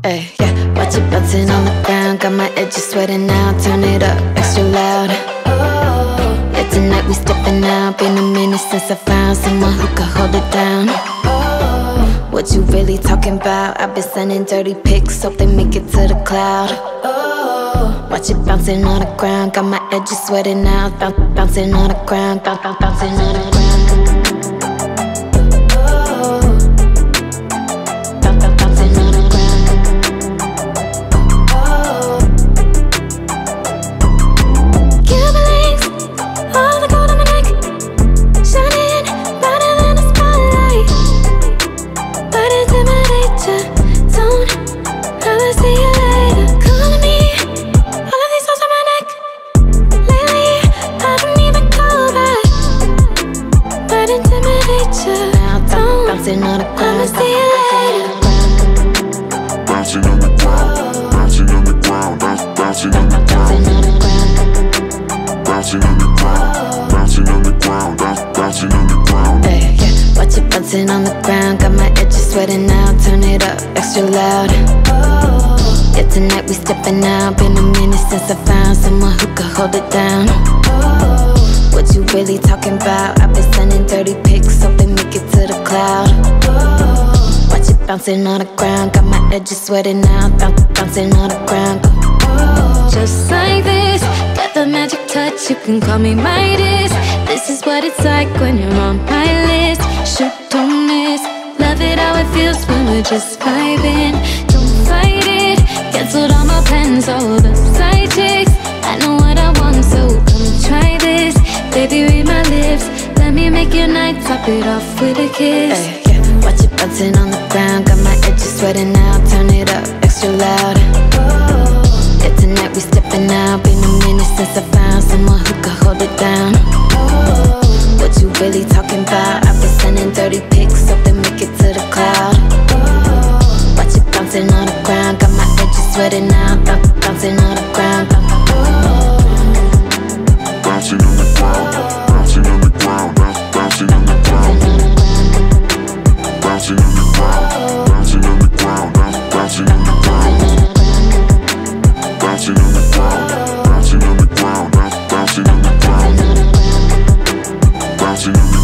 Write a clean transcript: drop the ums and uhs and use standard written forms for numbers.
Ay, yeah, watch it bouncing on the ground. Got my edges sweating now, turn it up extra loud. Yeah, tonight we stepping out. Been a minute since I found someone who could hold it down. What you really talking about? I've been sending dirty pics, hope they make it to the cloud. Watch it bouncing on the ground. Got my edges sweating now, bouncing on the ground, bouncing on the ground. Bouncing on the ground, bouncing on the ground, bouncing on the ground, bouncing on the ground, bouncing on the ground, bouncing on the ground, bouncing on the ground. Hey, yeah, watch it bouncing on the ground. Got my edges sweating now, turn it up extra loud. Yeah, tonight we stepping out. Been a minute since I found someone who could hold it down. What you really talking about? I've been sending dirty pics, hope they make it to the cloud. Watch it bouncing on the ground. Got my edges sweating now, bouncing on the ground. Just like this, got the magic touch, you can call me Midas. This is what it's like when you're on my list. Shoot, don't miss, love it how it feels when we're just vibing. Don't fight it, canceled all my plans, all the side chicks. I know what I want, so come try this. Baby, read my lips, let me make your night, top it off with a kiss. Ay, yeah, watch it bouncing on the ground. Got my edges sweating now, turn it up extra loud. Yeah, tonight we stepping out. Been a minute since I found someone who could hold it down. What you really talking about? I've been sending dirty pics, hope they make it to the cloud. Watch it bouncing on the ground. Got my edges sweating now, bouncing on the ground. Bouncing on the ground, bouncing on the ground, bouncing on the ground, bouncing on the ground, bouncing on the ground, bouncing on the ground, bouncing on the ground, bouncing on the ground, bouncing on the ground, bouncing on the ground.